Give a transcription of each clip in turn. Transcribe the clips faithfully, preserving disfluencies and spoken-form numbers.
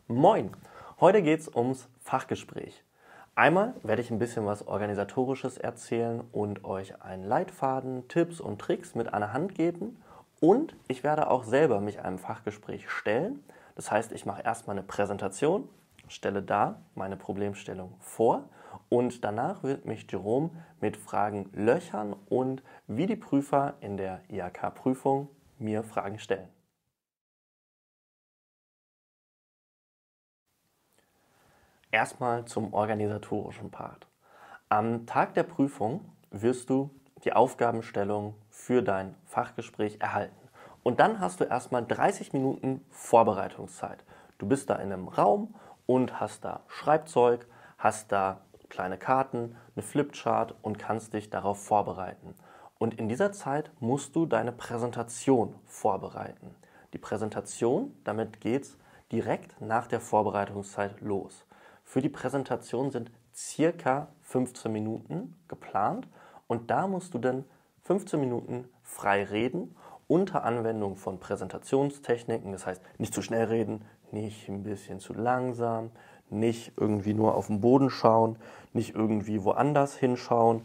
Moin! Heute geht es ums Fachgespräch. Einmal werde ich ein bisschen was Organisatorisches erzählen und euch einen Leitfaden, Tipps und Tricks mit an der Hand geben. Und ich werde auch selber mich einem Fachgespräch stellen. Das heißt, ich mache erstmal eine Präsentation, stelle da meine Problemstellung vor und danach wird mich Jerome mit Fragen löchern und wie die Prüfer in der I H K-Prüfung mir Fragen stellen. Erstmal zum organisatorischen Part. Am Tag der Prüfung wirst du die Aufgabenstellung für dein Fachgespräch erhalten. Und dann hast du erstmal dreißig Minuten Vorbereitungszeit. Du bist da in einem Raum und hast da Schreibzeug, hast da kleine Karten, eine Flipchart und kannst dich darauf vorbereiten. Und in dieser Zeit musst du deine Präsentation vorbereiten. Die Präsentation, damit geht es direkt nach der Vorbereitungszeit los. Für die Präsentation sind circa fünfzehn Minuten geplant und da musst du dann fünfzehn Minuten frei reden unter Anwendung von Präsentationstechniken. Das heißt, nicht zu schnell reden, nicht ein bisschen zu langsam, nicht irgendwie nur auf den Boden schauen, nicht irgendwie woanders hinschauen.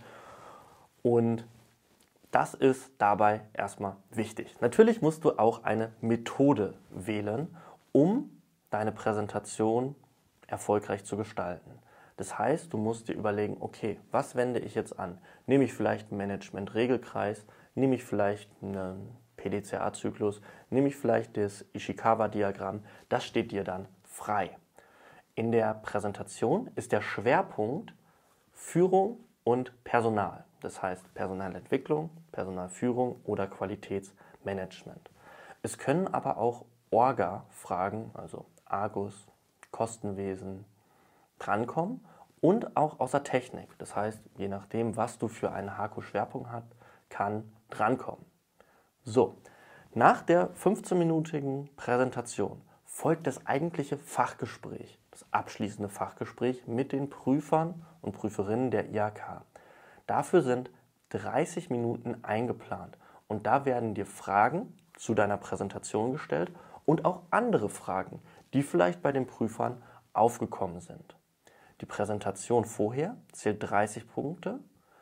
Und das ist dabei erstmal wichtig. Natürlich musst du auch eine Methode wählen, um deine Präsentation erfolgreich zu gestalten. Das heißt, du musst dir überlegen, okay, was wende ich jetzt an? Nehme ich vielleicht einen Management-Regelkreis? Nehme ich vielleicht einen P D C A-Zyklus? Nehme ich vielleicht das Ishikawa-Diagramm? Das steht dir dann frei. In der Präsentation ist der Schwerpunkt Führung und Personal. Das heißt Personalentwicklung, Personalführung oder Qualitätsmanagement. Es können aber auch Orga-Fragen, also Argus, Kostenwesen, drankommen und auch aus der Technik. Das heißt, je nachdem, was du für einen H A K U-Schwerpunkt hast, kann drankommen. So, nach der fünfzehnminütigen Präsentation folgt das eigentliche Fachgespräch, das abschließende Fachgespräch mit den Prüfern und Prüferinnen der I H K. Dafür sind dreißig Minuten eingeplant und da werden dir Fragen zu deiner Präsentation gestellt und auch andere Fragen, die vielleicht bei den Prüfern aufgekommen sind. Die Präsentation vorher zählt dreißig Punkte,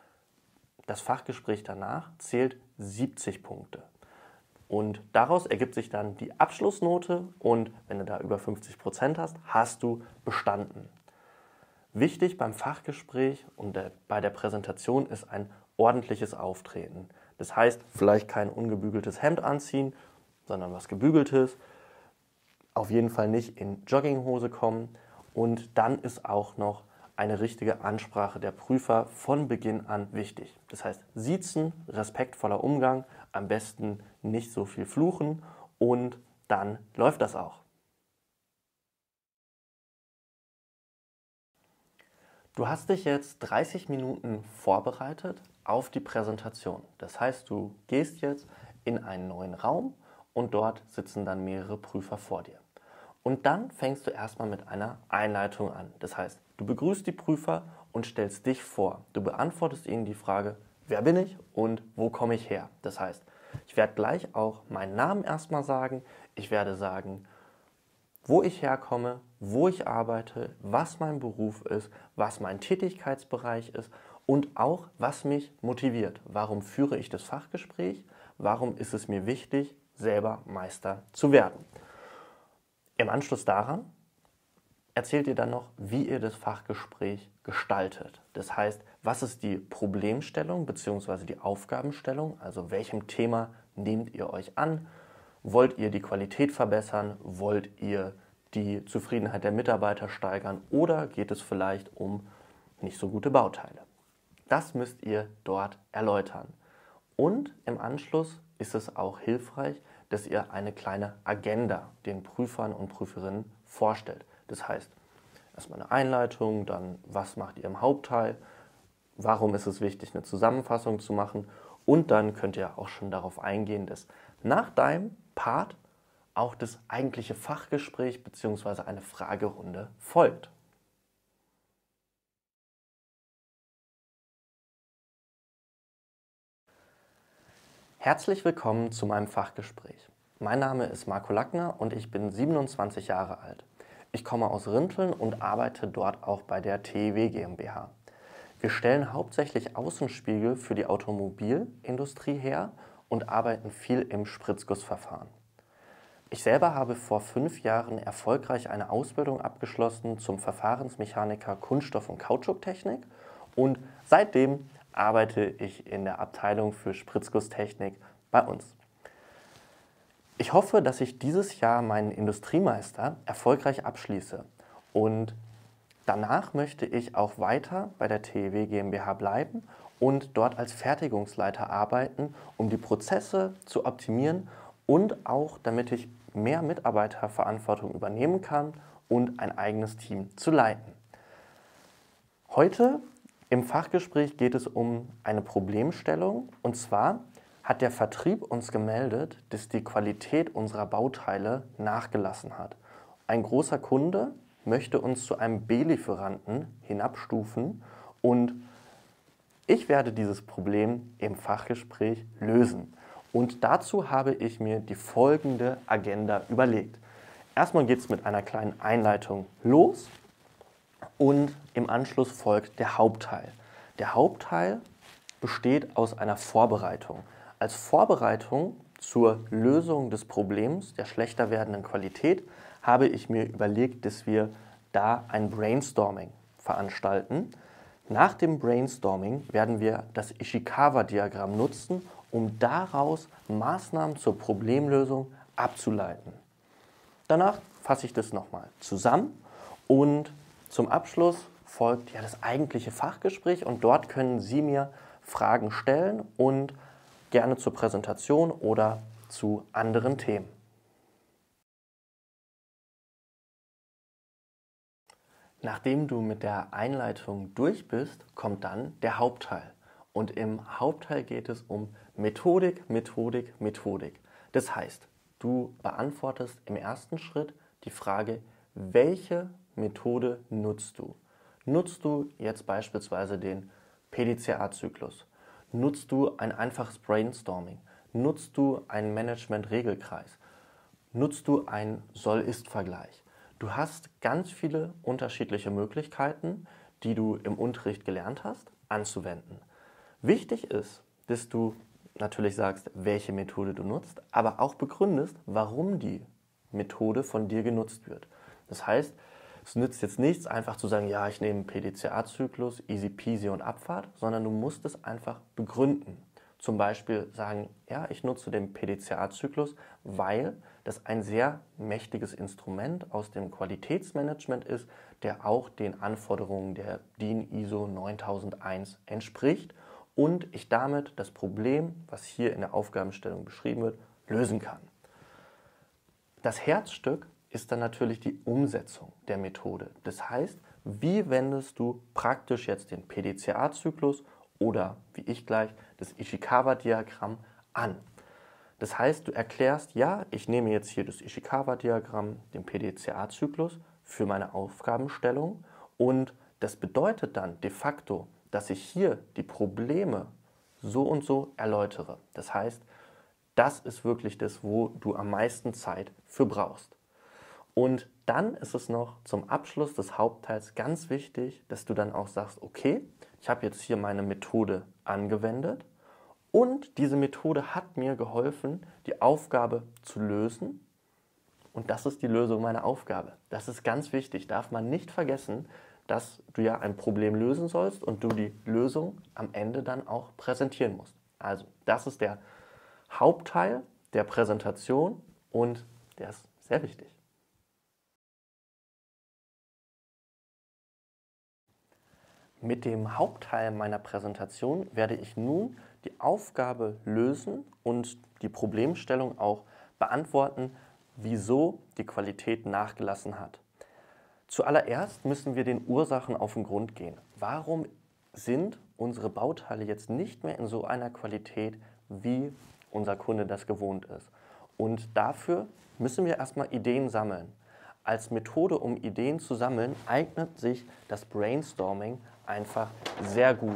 das Fachgespräch danach zählt siebzig Punkte. Und daraus ergibt sich dann die Abschlussnote und wenn du da über fünfzig Prozent hast, hast du bestanden. Wichtig beim Fachgespräch und bei der Präsentation ist ein ordentliches Auftreten. Das heißt, vielleicht kein ungebügeltes Hemd anziehen, sondern was gebügeltes. Auf jeden Fall nicht in Jogginghose kommen und dann ist auch noch eine richtige Ansprache der Prüfer von Beginn an wichtig. Das heißt, siezen, respektvoller Umgang, am besten nicht so viel fluchen und dann läuft das auch. Du hast dich jetzt dreißig Minuten vorbereitet auf die Präsentation. Das heißt, du gehst jetzt in einen neuen Raum und dort sitzen dann mehrere Prüfer vor dir. Und dann fängst du erstmal mit einer Einleitung an. Das heißt, du begrüßt die Prüfer und stellst dich vor. Du beantwortest ihnen die Frage, wer bin ich und wo komme ich her? Das heißt, ich werde gleich auch meinen Namen erstmal sagen. Ich werde sagen, wo ich herkomme, wo ich arbeite, was mein Beruf ist, was mein Tätigkeitsbereich ist und auch, was mich motiviert. Warum führe ich das Fachgespräch? Warum ist es mir wichtig, selber Meister zu werden? Im Anschluss daran erzählt ihr dann noch, wie ihr das Fachgespräch gestaltet. Das heißt, was ist die Problemstellung bzw. die Aufgabenstellung? Also welchem Thema nehmt ihr euch an? Wollt ihr die Qualität verbessern? Wollt ihr die Zufriedenheit der Mitarbeiter steigern? Oder geht es vielleicht um nicht so gute Bauteile? Das müsst ihr dort erläutern. Und im Anschluss ist es auch hilfreich, dass ihr eine kleine Agenda den Prüfern und Prüferinnen vorstellt. Das heißt, erstmal eine Einleitung, dann was macht ihr im Hauptteil, warum ist es wichtig, eine Zusammenfassung zu machen und dann könnt ihr auch schon darauf eingehen, dass nach deinem Part auch das eigentliche Fachgespräch bzw. eine Fragerunde folgt. Herzlich willkommen zu meinem Fachgespräch. Mein Name ist Marco Lackner und ich bin siebenundzwanzig Jahre alt. Ich komme aus Rinteln und arbeite dort auch bei der T E W GmbH. Wir stellen hauptsächlich Außenspiegel für die Automobilindustrie her und arbeiten viel im Spritzgussverfahren. Ich selber habe vor fünf Jahren erfolgreich eine Ausbildung abgeschlossen zum Verfahrensmechaniker Kunststoff- und Kautschuktechnik und seitdem arbeite ich in der Abteilung für Spritzgusstechnik bei uns. Ich hoffe, dass ich dieses Jahr meinen Industriemeister erfolgreich abschließe und danach möchte ich auch weiter bei der T E W GmbH bleiben und dort als Fertigungsleiter arbeiten, um die Prozesse zu optimieren und auch damit ich mehr Mitarbeiterverantwortung übernehmen kann und ein eigenes Team zu leiten. Heute im Fachgespräch geht es um eine Problemstellung, und zwar hat der Vertrieb uns gemeldet, dass die Qualität unserer Bauteile nachgelassen hat. Ein großer Kunde möchte uns zu einem B-Lieferanten hinabstufen und ich werde dieses Problem im Fachgespräch lösen. Und dazu habe ich mir die folgende Agenda überlegt. Erstmal geht es mit einer kleinen Einleitung los und im Anschluss folgt der Hauptteil. Der Hauptteil besteht aus einer Vorbereitung. Als Vorbereitung zur Lösung des Problems der schlechter werdenden Qualität habe ich mir überlegt, dass wir da ein Brainstorming veranstalten. Nach dem Brainstorming werden wir das Ishikawa-Diagramm nutzen, um daraus Maßnahmen zur Problemlösung abzuleiten. Danach fasse ich das nochmal zusammen und zum Abschluss folgt ja das eigentliche Fachgespräch und dort können Sie mir Fragen stellen und gerne zur Präsentation oder zu anderen Themen. Nachdem du mit der Einleitung durch bist, kommt dann der Hauptteil. Und im Hauptteil geht es um Methodik, Methodik, Methodik. Das heißt, du beantwortest im ersten Schritt die Frage, welche Methode nutzt du? Nutzt du jetzt beispielsweise den P D C A-Zyklus? Nutzt du ein einfaches Brainstorming? Nutzt du einen Management-Regelkreis? Nutzt du einen Soll-Ist-Vergleich? Du hast ganz viele unterschiedliche Möglichkeiten, die du im Unterricht gelernt hast, anzuwenden. Wichtig ist, dass du natürlich sagst, welche Methode du nutzt, aber auch begründest, warum die Methode von dir genutzt wird. Das heißt, es nützt jetzt nichts, einfach zu sagen, ja, ich nehme P D C A-Zyklus, easy peasy und Abfahrt, sondern du musst es einfach begründen. Zum Beispiel sagen, ja, ich nutze den P D C A-Zyklus, weil das ein sehr mächtiges Instrument aus dem Qualitätsmanagement ist, der auch den Anforderungen der D I N I S O neuntausendeins entspricht und ich damit das Problem, was hier in der Aufgabenstellung beschrieben wird, lösen kann. Das Herzstück ist dann natürlich die Umsetzung der Methode. Das heißt, wie wendest du praktisch jetzt den P D C A-Zyklus oder, wie ich gleich, das Ishikawa-Diagramm an? Das heißt, du erklärst, ja, ich nehme jetzt hier das Ishikawa-Diagramm, den P D C A-Zyklus für meine Aufgabenstellung und das bedeutet dann de facto, dass ich hier die Probleme so und so erläutere. Das heißt, das ist wirklich das, wo du am meisten Zeit für brauchst. Und dann ist es noch zum Abschluss des Hauptteils ganz wichtig, dass du dann auch sagst, okay, ich habe jetzt hier meine Methode angewendet und diese Methode hat mir geholfen, die Aufgabe zu lösen. Und das ist die Lösung meiner Aufgabe. Das ist ganz wichtig, darf man nicht vergessen, dass du ja ein Problem lösen sollst und du die Lösung am Ende dann auch präsentieren musst. Also, das ist der Hauptteil der Präsentation und der ist sehr wichtig. Mit dem Hauptteil meiner Präsentation werde ich nun die Aufgabe lösen und die Problemstellung auch beantworten, wieso die Qualität nachgelassen hat. Zuallererst müssen wir den Ursachen auf den Grund gehen. Warum sind unsere Bauteile jetzt nicht mehr in so einer Qualität, wie unser Kunde das gewohnt ist? Und dafür müssen wir erstmal Ideen sammeln. Als Methode, um Ideen zu sammeln, eignet sich das Brainstorming einfach sehr gut.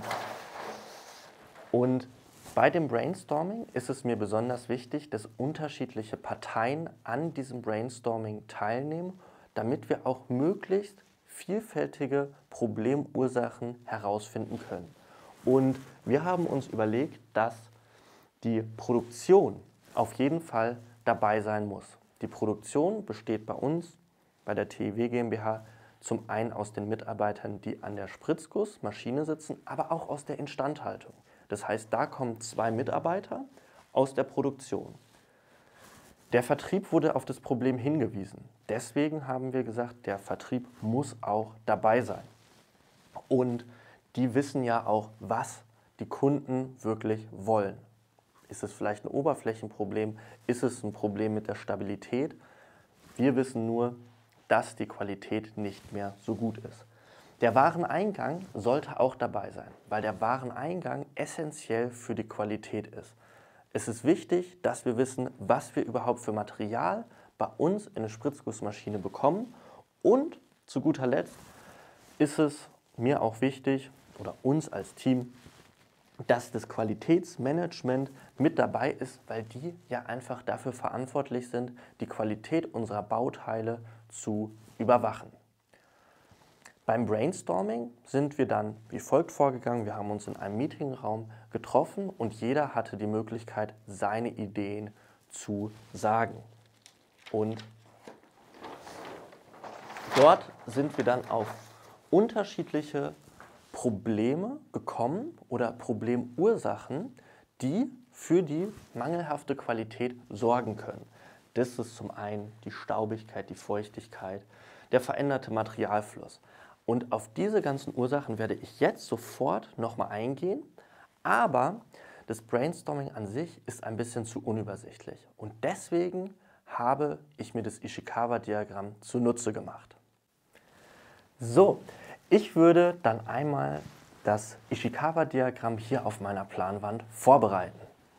Und bei dem Brainstorming ist es mir besonders wichtig, dass unterschiedliche Parteien an diesem Brainstorming teilnehmen, damit wir auch möglichst vielfältige Problemursachen herausfinden können. Und wir haben uns überlegt, dass die Produktion auf jeden Fall dabei sein muss. Die Produktion besteht bei uns, bei der T I W GmbH, zum einen aus den Mitarbeitern, die an der Spritzgussmaschine sitzen, aber auch aus der Instandhaltung. Das heißt, da kommen zwei Mitarbeiter aus der Produktion. Der Vertrieb wurde auf das Problem hingewiesen. Deswegen haben wir gesagt, der Vertrieb muss auch dabei sein. Und die wissen ja auch, was die Kunden wirklich wollen. Ist es vielleicht ein Oberflächenproblem? Ist es ein Problem mit der Stabilität? Wir wissen nur, dass die Qualität nicht mehr so gut ist. Der Wareneingang sollte auch dabei sein, weil der Wareneingang essentiell für die Qualität ist. Es ist wichtig, dass wir wissen, was wir überhaupt für Material bei uns in der Spritzgussmaschine bekommen. Und zu guter Letzt ist es mir auch wichtig, oder uns als Team, dass das Qualitätsmanagement mit dabei ist, weil die ja einfach dafür verantwortlich sind, die Qualität unserer Bauteile zu überwachen. Beim Brainstorming sind wir dann wie folgt vorgegangen. Wir haben uns in einem Meetingraum getroffen und jeder hatte die Möglichkeit, seine Ideen zu sagen. Und dort sind wir dann auf unterschiedliche Probleme gekommen oder Problemursachen, die für die mangelhafte Qualität sorgen können. Das ist zum einen die Staubigkeit, die Feuchtigkeit, der veränderte Materialfluss. Und auf diese ganzen Ursachen werde ich jetzt sofort nochmal eingehen, aber das Brainstorming an sich ist ein bisschen zu unübersichtlich. Und deswegen habe ich mir das Ishikawa-Diagramm zunutze gemacht. So, ich würde dann einmal das Ishikawa-Diagramm hier auf meiner Planwand vorbereiten.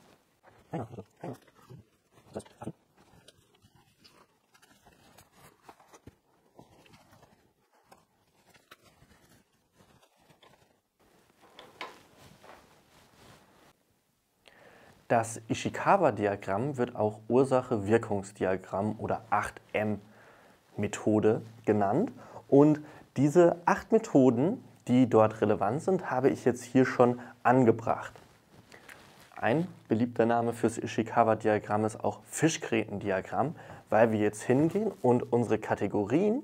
Das Ishikawa-Diagramm wird auch Ursache-Wirkungsdiagramm oder acht M Methode genannt. Und diese acht Methoden, die dort relevant sind, habe ich jetzt hier schon angebracht. Ein beliebter Name fürs Ishikawa-Diagramm ist auch Fischgrätendiagramm, weil wir jetzt hingehen und unsere Kategorien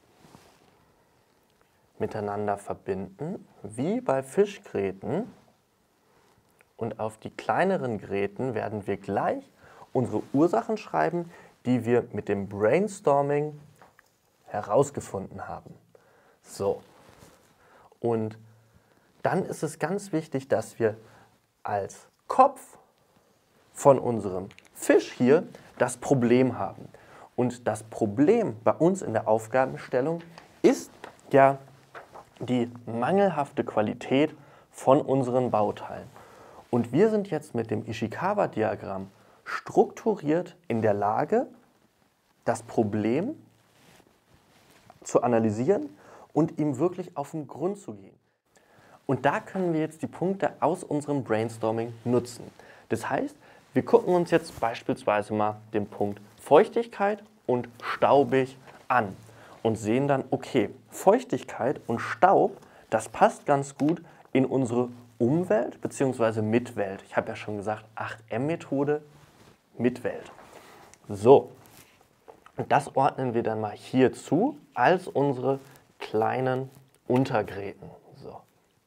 miteinander verbinden, wie bei Fischgräten. Und auf die kleineren Gräten werden wir gleich unsere Ursachen schreiben, die wir mit dem Brainstorming herausgefunden haben. So, und dann ist es ganz wichtig, dass wir als Kopf von unserem Fisch hier das Problem haben. Und das Problem bei uns in der Aufgabenstellung ist ja die mangelhafte Qualität von unseren Bauteilen. Und wir sind jetzt mit dem Ishikawa-Diagramm strukturiert in der Lage, das Problem zu analysieren und ihm wirklich auf den Grund zu gehen. Und da können wir jetzt die Punkte aus unserem Brainstorming nutzen. Das heißt, wir gucken uns jetzt beispielsweise mal den Punkt Feuchtigkeit und staubig an und sehen dann, okay, Feuchtigkeit und Staub, das passt ganz gut in unsere Umwelt bzw. Mitwelt. Ich habe ja schon gesagt, acht M Methode, Mitwelt. So, und das ordnen wir dann mal hier zu als unsere kleinen Untergräten. So.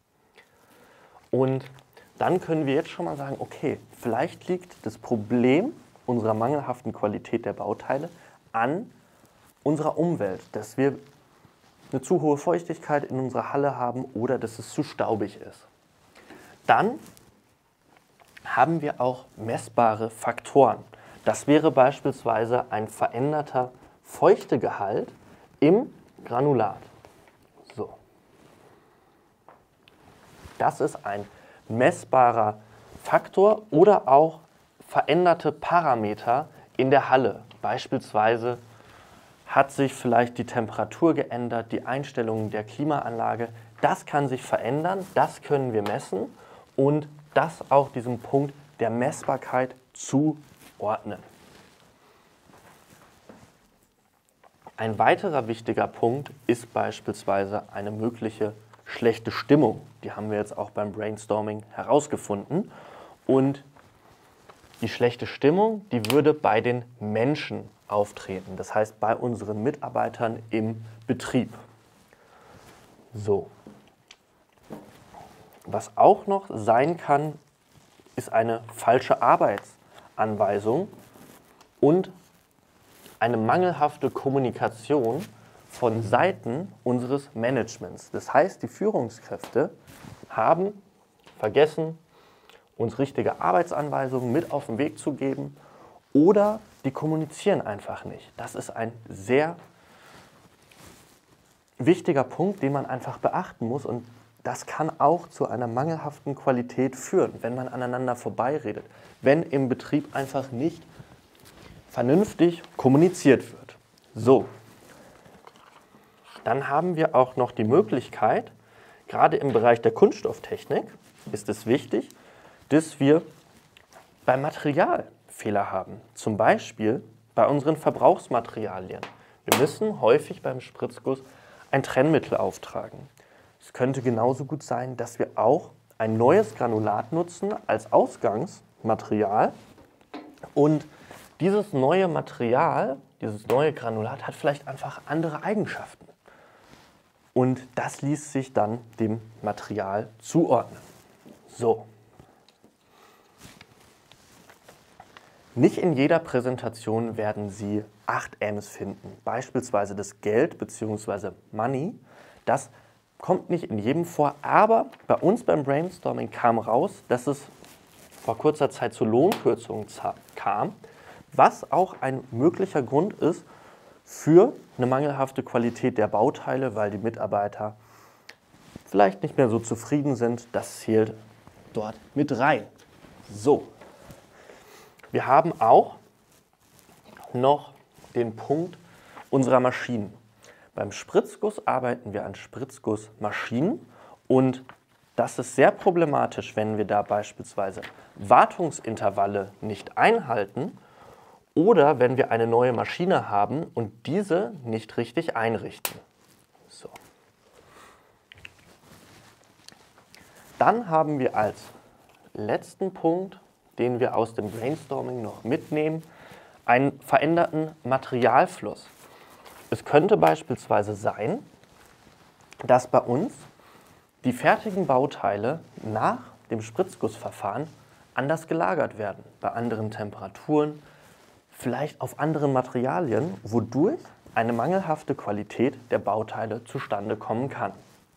Und dann können wir jetzt schon mal sagen, okay, vielleicht liegt das Problem unserer mangelhaften Qualität der Bauteile an unserer Umwelt, dass wir eine zu hohe Feuchtigkeit in unserer Halle haben oder dass es zu staubig ist. Dann haben wir auch messbare Faktoren. Das wäre beispielsweise ein veränderter Feuchtegehalt im Granulat. So. Das ist ein messbarer Faktor oder auch veränderte Parameter in der Halle. Beispielsweise hat sich vielleicht die Temperatur geändert, die Einstellungen der Klimaanlage. Das kann sich verändern, das können wir messen und das auch diesem Punkt der Messbarkeit zuordnen. Ein weiterer wichtiger Punkt ist beispielsweise eine mögliche schlechte Stimmung. Die haben wir jetzt auch beim Brainstorming herausgefunden. Und die schlechte Stimmung, die würde bei den Menschen auftreten. Das heißt, bei unseren Mitarbeitern im Betrieb. So. Was auch noch sein kann, ist eine falsche Arbeitsanweisung und eine mangelhafte Kommunikation von Seiten unseres Managements. Das heißt, die Führungskräfte haben vergessen, uns richtige Arbeitsanweisungen mit auf den Weg zu geben oder die kommunizieren einfach nicht. Das ist ein sehr wichtiger Punkt, den man einfach beachten muss, und das kann auch zu einer mangelhaften Qualität führen, wenn man aneinander vorbeiredet, wenn im Betrieb einfach nicht vernünftig kommuniziert wird. So, dann haben wir auch noch die Möglichkeit, gerade im Bereich der Kunststofftechnik ist es wichtig, dass wir beim Material Fehler haben. Zum Beispiel bei unseren Verbrauchsmaterialien. Wir müssen häufig beim Spritzguss ein Trennmittel auftragen. Es könnte genauso gut sein, dass wir auch ein neues Granulat nutzen als Ausgangsmaterial, und dieses neue Material, dieses neue Granulat hat vielleicht einfach andere Eigenschaften. Und das ließ sich dann dem Material zuordnen. So. Nicht in jeder Präsentation werden Sie acht M's finden. Beispielsweise das Geld bzw. Money. Das kommt nicht in jedem vor, aber bei uns beim Brainstorming kam raus, dass es vor kurzer Zeit zu Lohnkürzungen kam, was auch ein möglicher Grund ist für eine mangelhafte Qualität der Bauteile, weil die Mitarbeiter vielleicht nicht mehr so zufrieden sind. Das zählt dort mit rein. So, wir haben auch noch den Punkt unserer Maschinen. Beim Spritzguss arbeiten wir an Spritzgussmaschinen, und das ist sehr problematisch, wenn wir da beispielsweise Wartungsintervalle nicht einhalten oder wenn wir eine neue Maschine haben und diese nicht richtig einrichten. So. Dann haben wir als letzten Punkt, den wir aus dem Brainstorming noch mitnehmen, einen veränderten Materialfluss. Es könnte beispielsweise sein, dass bei uns die fertigen Bauteile nach dem Spritzgussverfahren anders gelagert werden, bei anderen Temperaturen, vielleicht auf anderen Materialien, wodurch eine mangelhafte Qualität der Bauteile zustande kommen kann.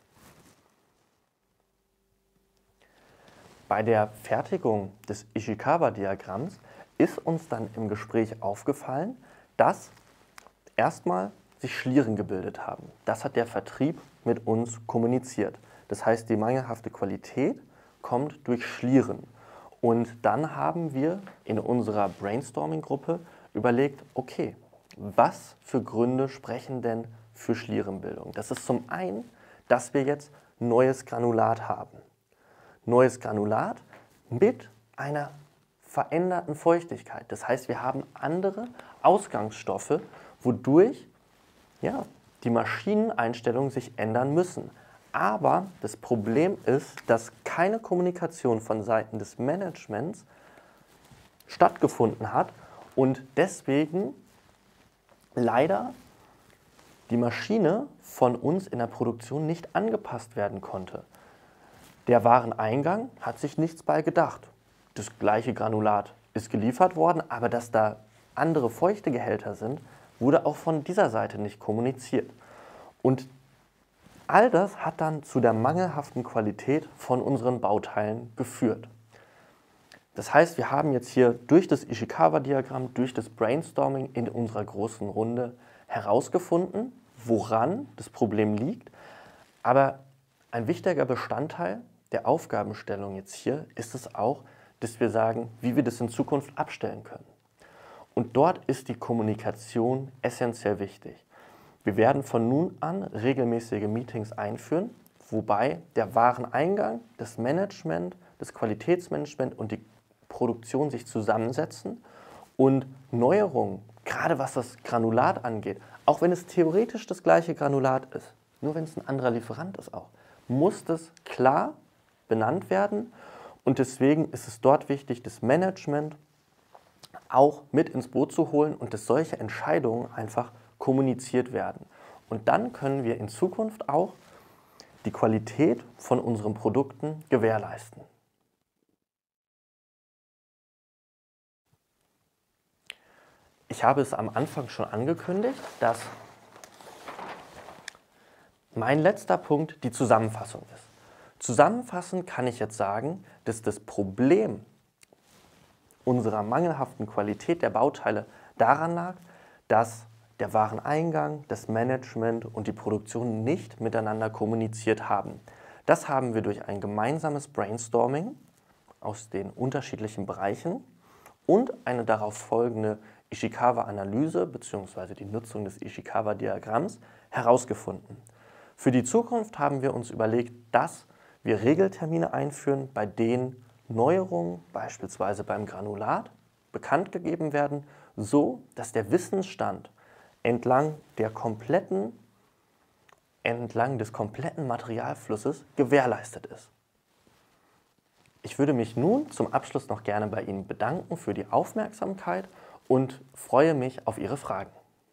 Bei der Fertigung des Ishikawa-Diagramms ist uns dann im Gespräch aufgefallen, dass erstmal sich Schlieren gebildet haben. Das hat der Vertrieb mit uns kommuniziert. Das heißt, die mangelhafte Qualität kommt durch Schlieren. Und dann haben wir in unserer Brainstorming-Gruppe überlegt, okay, was für Gründe sprechen denn für Schlierenbildung? Das ist zum einen, dass wir jetzt neues Granulat haben. Neues Granulat mit einer veränderten Feuchtigkeit. Das heißt, wir haben andere Ausgangsstoffe, wodurch ja, die Maschineneinstellungen sich ändern müssen. Aber das Problem ist, dass keine Kommunikation von Seiten des Managements stattgefunden hat und deswegen leider die Maschine von uns in der Produktion nicht angepasst werden konnte. Der Wareneingang hat sich nichts bei gedacht. Das gleiche Granulat ist geliefert worden, aber dass da andere Feuchtegehälter sind, wurde auch von dieser Seite nicht kommuniziert. Und all das hat dann zu der mangelhaften Qualität von unseren Bauteilen geführt. Das heißt, wir haben jetzt hier durch das Ishikawa-Diagramm, durch das Brainstorming in unserer großen Runde herausgefunden, woran das Problem liegt. Aber ein wichtiger Bestandteil der Aufgabenstellung jetzt hier ist es auch, dass wir sagen, wie wir das in Zukunft abstellen können. Und dort ist die Kommunikation essentiell wichtig. Wir werden von nun an regelmäßige Meetings einführen, wobei der Wareneingang, das Management, das Qualitätsmanagement und die Produktion sich zusammensetzen und Neuerungen, gerade was das Granulat angeht, Auch wenn es theoretisch das gleiche Granulat ist, nur wenn es ein anderer Lieferant ist auch, muss das klar benannt werden. Und deswegen ist es dort wichtig, das Management auch mit ins Boot zu holen und dass solche Entscheidungen einfach kommuniziert werden. Und dann können wir in Zukunft auch die Qualität von unseren Produkten gewährleisten. Ich habe es am Anfang schon angekündigt, dass mein letzter Punkt die Zusammenfassung ist. Zusammenfassend kann ich jetzt sagen, dass das Problem unserer mangelhaften Qualität der Bauteile daran lag, dass der Wareneingang, das Management und die Produktion nicht miteinander kommuniziert haben. Das haben wir durch ein gemeinsames Brainstorming aus den unterschiedlichen Bereichen und eine darauf folgende Ishikawa-Analyse bzw. die Nutzung des Ishikawa-Diagramms herausgefunden. Für die Zukunft haben wir uns überlegt, dass wir Regeltermine einführen, bei denen Neuerungen, beispielsweise beim Granulat, bekannt gegeben werden, so dass der Wissensstand entlang, der kompletten, entlang des kompletten Materialflusses gewährleistet ist. Ich würde mich nun zum Abschluss noch gerne bei Ihnen bedanken für die Aufmerksamkeit und freue mich auf Ihre Fragen.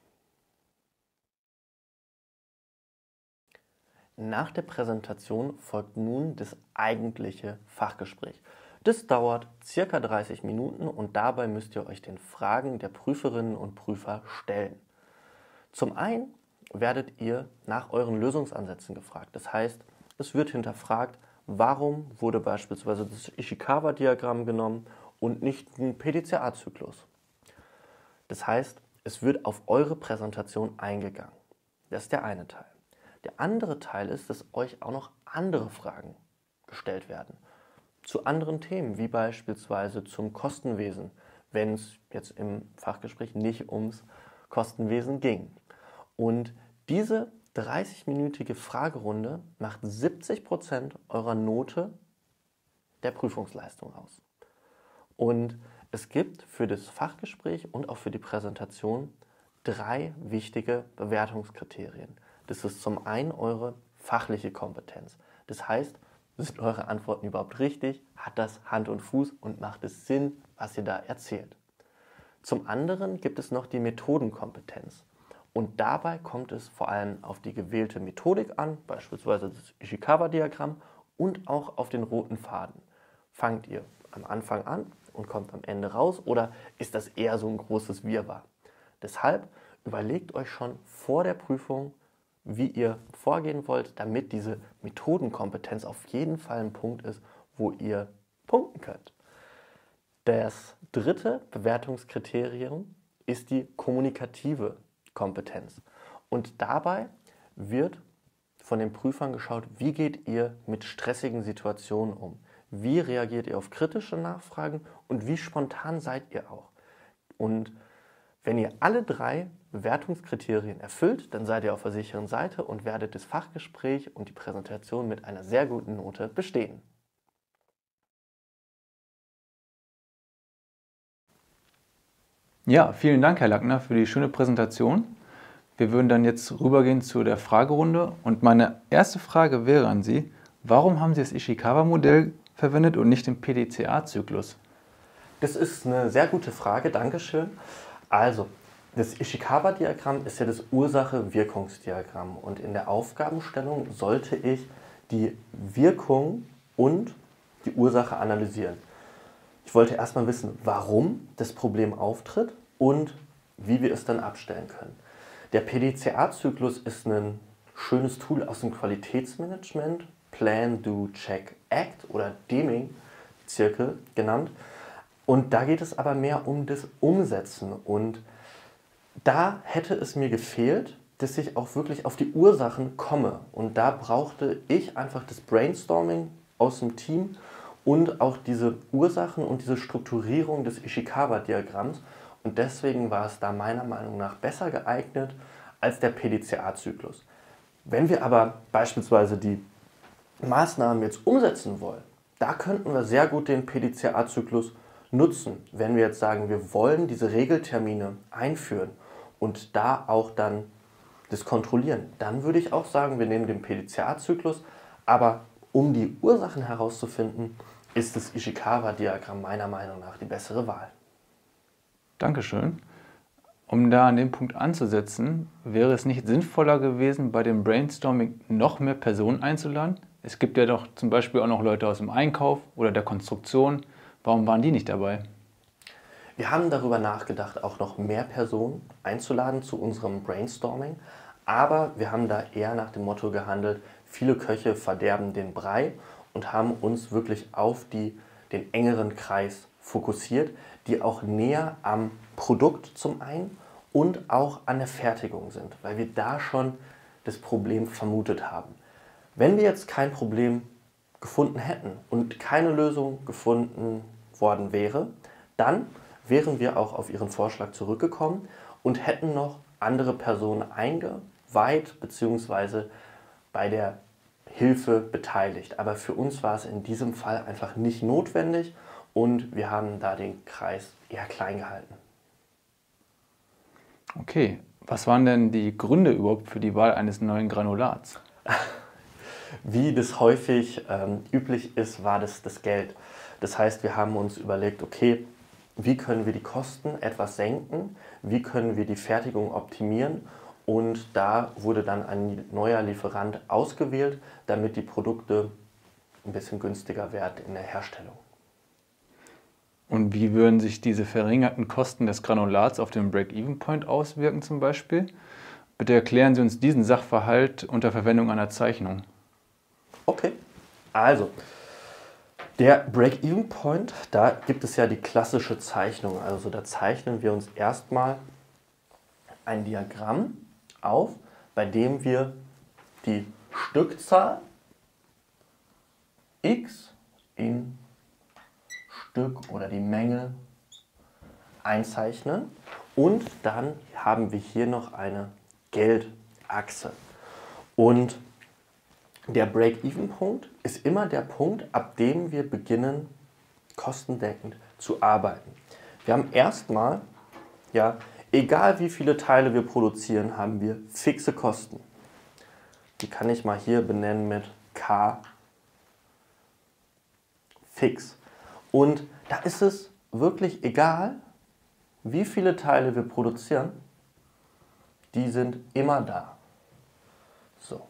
Nach der Präsentation folgt nun das eigentliche Fachgespräch. Das dauert circa dreißig Minuten und dabei müsst ihr euch den Fragen der Prüferinnen und Prüfer stellen. Zum einen werdet ihr nach euren Lösungsansätzen gefragt. Das heißt, es wird hinterfragt, warum wurde beispielsweise das Ishikawa-Diagramm genommen und nicht ein P D C A-Zyklus. Das heißt, es wird auf eure Präsentation eingegangen. Das ist der eine Teil. Der andere Teil ist, dass euch auch noch andere Fragen gestellt werden. Zu anderen Themen, wie beispielsweise zum Kostenwesen, wenn es jetzt im Fachgespräch nicht ums Kostenwesen ging. Und diese dreißig-minütige Fragerunde macht siebzig Prozent eurer Note der Prüfungsleistung aus. Und es gibt für das Fachgespräch und auch für die Präsentation drei wichtige Bewertungskriterien. Das ist zum einen eure fachliche Kompetenz. Das heißt, sind eure Antworten überhaupt richtig? Hat das Hand und Fuß und macht es Sinn, was ihr da erzählt? Zum anderen gibt es noch die Methodenkompetenz. Und dabei kommt es vor allem auf die gewählte Methodik an, beispielsweise das Ishikawa-Diagramm und auch auf den roten Faden. Fangt ihr am Anfang an und kommt am Ende raus oder ist das eher so ein großes Wirrwarr? Deshalb überlegt euch schon vor der Prüfung, wie ihr vorgehen wollt, damit diese Methodenkompetenz auf jeden Fall ein Punkt ist, wo ihr punkten könnt. Das dritte Bewertungskriterium ist die kommunikative Kompetenz. Und dabei wird von den Prüfern geschaut, wie geht ihr mit stressigen Situationen um? Wie reagiert ihr auf kritische Nachfragen und wie spontan seid ihr auch? Und wenn ihr alle drei Bewertungskriterien erfüllt, dann seid ihr auf der sicheren Seite und werdet das Fachgespräch und die Präsentation mit einer sehr guten Note bestehen. Ja, vielen Dank, Herr Lackner, für die schöne Präsentation. Wir würden dann jetzt rübergehen zu der Fragerunde. Und meine erste Frage wäre an Sie, warum haben Sie das Ishikawa-Modell verwendet und nicht den P D C A-Zyklus? Das ist eine sehr gute Frage, Dankeschön. Also, das Ishikawa-Diagramm ist ja das Ursache-Wirkungsdiagramm und in der Aufgabenstellung sollte ich die Wirkung und die Ursache analysieren. Ich wollte erstmal wissen, warum das Problem auftritt und wie wir es dann abstellen können. Der P D C A-Zyklus ist ein schönes Tool aus dem Qualitätsmanagement, Plan, Do, Check, Act oder Deming-Zirkel genannt. Und da geht es aber mehr um das Umsetzen und da hätte es mir gefehlt, dass ich auch wirklich auf die Ursachen komme. Und da brauchte ich einfach das Brainstorming aus dem Team und auch diese Ursachen und diese Strukturierung des Ishikawa-Diagramms. Und deswegen war es da meiner Meinung nach besser geeignet als der P D C A-Zyklus. Wenn wir aber beispielsweise die Maßnahmen jetzt umsetzen wollen, da könnten wir sehr gut den P D C A-Zyklus nutzen, wenn wir jetzt sagen, wir wollen diese Regeltermine einführen und da auch dann das kontrollieren, dann würde ich auch sagen, wir nehmen den P D C A-Zyklus, aber um die Ursachen herauszufinden, ist das Ishikawa-Diagramm meiner Meinung nach die bessere Wahl. Dankeschön. Um da an dem Punkt anzusetzen, wäre es nicht sinnvoller gewesen, bei dem Brainstorming noch mehr Personen einzuladen? Es gibt ja doch zum Beispiel auch noch Leute aus dem Einkauf oder der Konstruktion. Warum waren die nicht dabei? Wir haben darüber nachgedacht, auch noch mehr Personen einzuladen zu unserem Brainstorming, aber wir haben da eher nach dem Motto gehandelt, viele Köche verderben den Brei und haben uns wirklich auf die, den engeren Kreis fokussiert, die auch näher am Produkt zum einen und auch an der Fertigung sind, weil wir da schon das Problem vermutet haben. Wenn wir jetzt kein Problem gefunden hätten und keine Lösung gefunden worden wäre, dann wären wir auch auf Ihren Vorschlag zurückgekommen und hätten noch andere Personen eingeweiht bzw. bei der Hilfe beteiligt. Aber für uns war es in diesem Fall einfach nicht notwendig und wir haben da den Kreis eher klein gehalten. Okay, was waren denn die Gründe überhaupt für die Wahl eines neuen Granulats? Wie das häufig ähm, üblich ist, war das das Geld. Das heißt, wir haben uns überlegt, okay, wie können wir die Kosten etwas senken, wie können wir die Fertigung optimieren, und da wurde dann ein neuer Lieferant ausgewählt, damit die Produkte ein bisschen günstiger werden in der Herstellung. Und wie würden sich diese verringerten Kosten des Granulats auf den Break-Even-Point auswirken zum Beispiel? Bitte erklären Sie uns diesen Sachverhalt unter Verwendung einer Zeichnung. Okay, also der Break-Even-Point, da gibt es ja die klassische Zeichnung. Also da zeichnen wir uns erstmal ein Diagramm auf, bei dem wir die Stückzahl x in Stück oder die Menge einzeichnen, und dann haben wir hier noch eine Geldachse. Und der Break-Even-Punkt ist immer der Punkt, ab dem wir beginnen, kostendeckend zu arbeiten. Wir haben erstmal, ja, egal wie viele Teile wir produzieren, haben wir fixe Kosten. Die kann ich mal hier benennen mit K fix. Und da ist es wirklich egal, wie viele Teile wir produzieren, die sind immer da. So.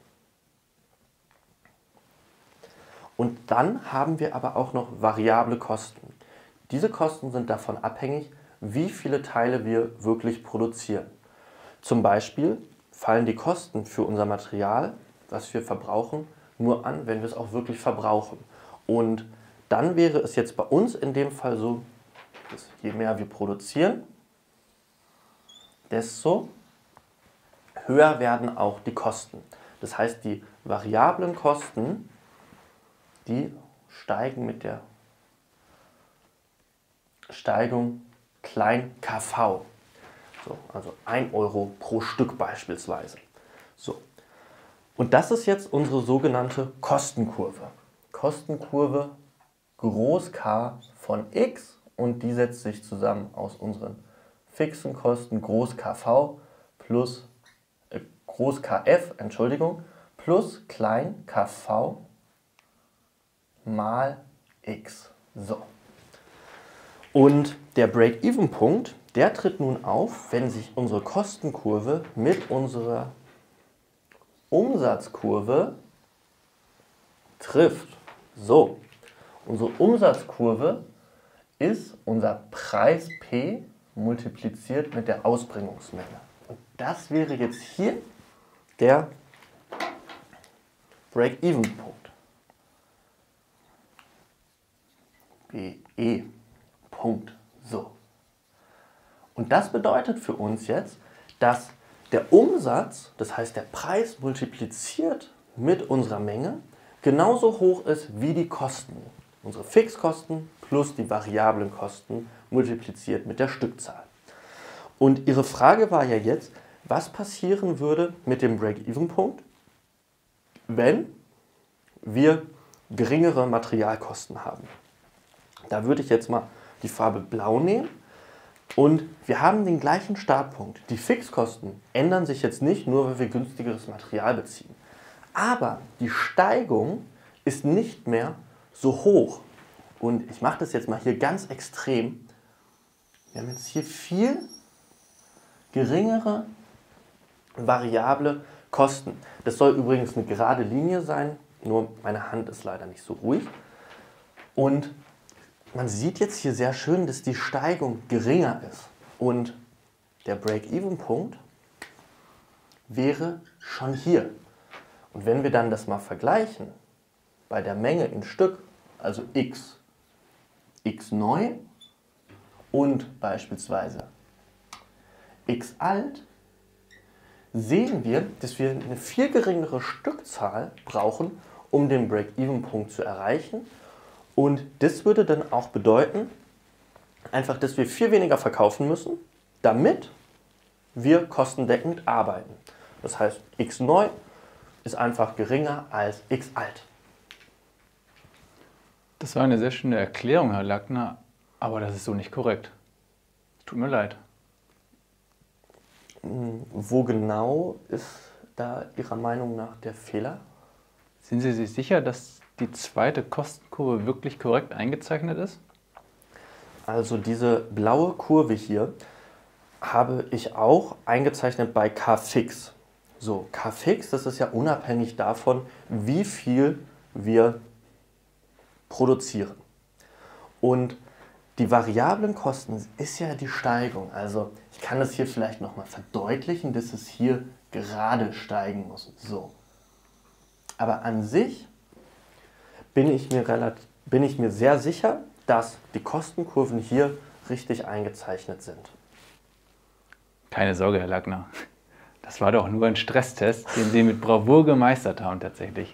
Und dann haben wir aber auch noch variable Kosten. Diese Kosten sind davon abhängig, wie viele Teile wir wirklich produzieren. Zum Beispiel fallen die Kosten für unser Material, was wir verbrauchen, nur an, wenn wir es auch wirklich verbrauchen. Und dann wäre es jetzt bei uns in dem Fall so, dass je mehr wir produzieren, desto höher werden auch die Kosten. Das heißt, die variablen Kosten, die steigen mit der Steigung klein K V. So, also ein Euro pro Stück beispielsweise. So. Und das ist jetzt unsere sogenannte Kostenkurve. Kostenkurve Groß K von X, und die setzt sich zusammen aus unseren fixen Kosten Groß K V plus äh, Groß K F, Entschuldigung, plus klein K V mal X. So. Und der Break-Even-Punkt, der tritt nun auf, wenn sich unsere Kostenkurve mit unserer Umsatzkurve trifft. So, unsere Umsatzkurve ist unser Preis P multipliziert mit der Ausbringungsmenge. Und das wäre jetzt hier der Break-Even-Punkt. B E. Punkt. So. Und das bedeutet für uns jetzt, dass der Umsatz, das heißt der Preis multipliziert mit unserer Menge, genauso hoch ist wie die Kosten. Unsere Fixkosten plus die variablen Kosten multipliziert mit der Stückzahl. Und Ihre Frage war ja jetzt, was passieren würde mit dem Break-Even-Punkt, wenn wir geringere Materialkosten haben. Da würde ich jetzt mal die Farbe Blau nehmen. Und wir haben den gleichen Startpunkt. Die Fixkosten ändern sich jetzt nicht, nur weil wir günstigeres Material beziehen. Aber die Steigung ist nicht mehr so hoch. Und ich mache das jetzt mal hier ganz extrem. Wir haben jetzt hier viel geringere variable Kosten. Das soll übrigens eine gerade Linie sein, nur meine Hand ist leider nicht so ruhig. Und man sieht jetzt hier sehr schön, dass die Steigung geringer ist. Und der Break-Even-Punkt wäre schon hier. Und wenn wir dann das mal vergleichen, bei der Menge in Stück, also x, x neu und beispielsweise x alt, sehen wir, dass wir eine viel geringere Stückzahl brauchen, um den Break-Even-Punkt zu erreichen. Und das würde dann auch bedeuten, einfach, dass wir viel weniger verkaufen müssen, damit wir kostendeckend arbeiten. Das heißt, x neu ist einfach geringer als x alt. Das war eine sehr schöne Erklärung, Herr Lackner, aber das ist so nicht korrekt. Tut mir leid. Wo genau ist da Ihrer Meinung nach der Fehler? Sind Sie sich sicher, dass die zweite Kostenkurve wirklich korrekt eingezeichnet ist? Also diese blaue Kurve hier habe ich auch eingezeichnet bei K-Fix. So, K-Fix, das ist ja unabhängig davon, wie viel wir produzieren. Und die variablen Kosten ist ja die Steigung. Also ich kann das hier vielleicht nochmal verdeutlichen, dass es hier gerade steigen muss. So. Aber an sich bin ich mir, relativ, bin ich mir sehr sicher, dass die Kostenkurven hier richtig eingezeichnet sind. Keine Sorge, Herr Lackner. Das war doch nur ein Stresstest, den Sie mit Bravour gemeistert haben tatsächlich.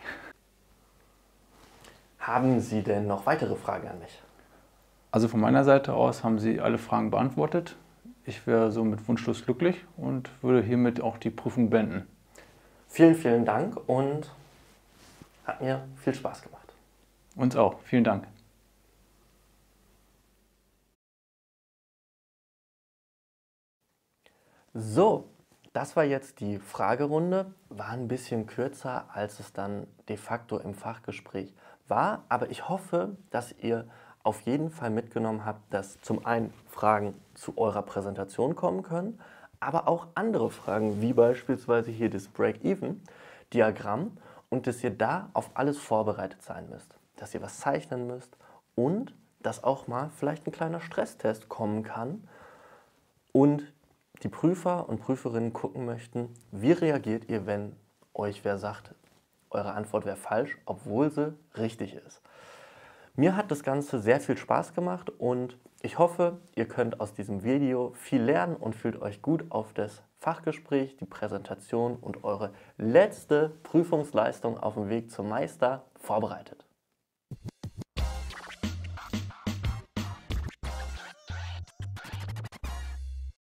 Haben Sie denn noch weitere Fragen an mich? Also von meiner Seite aus haben Sie alle Fragen beantwortet. Ich wäre somit wunschlos glücklich und würde hiermit auch die Prüfung beenden. Vielen, vielen Dank und hat mir viel Spaß gemacht. Uns auch. Vielen Dank. So, das war jetzt die Fragerunde. War ein bisschen kürzer, als es dann de facto im Fachgespräch war. Aber ich hoffe, dass ihr auf jeden Fall mitgenommen habt, dass zum einen Fragen zu eurer Präsentation kommen können, aber auch andere Fragen, wie beispielsweise hier das Break-Even-Diagramm und dass ihr da auf alles vorbereitet sein müsst. Dass ihr was zeichnen müsst und dass auch mal vielleicht ein kleiner Stresstest kommen kann und die Prüfer und Prüferinnen gucken möchten, wie reagiert ihr, wenn euch wer sagt, eure Antwort wäre falsch, obwohl sie richtig ist. Mir hat das Ganze sehr viel Spaß gemacht und ich hoffe, ihr könnt aus diesem Video viel lernen und fühlt euch gut auf das Fachgespräch, die Präsentation und eure letzte Prüfungsleistung auf dem Weg zum Meister vorbereitet.